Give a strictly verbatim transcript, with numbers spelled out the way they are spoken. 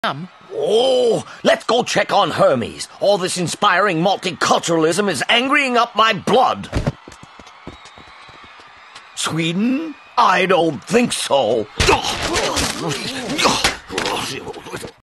am. Oh, let's go check on Hermes. All this inspiring multiculturalism is angrying up my blood. Sweden? I don't think so.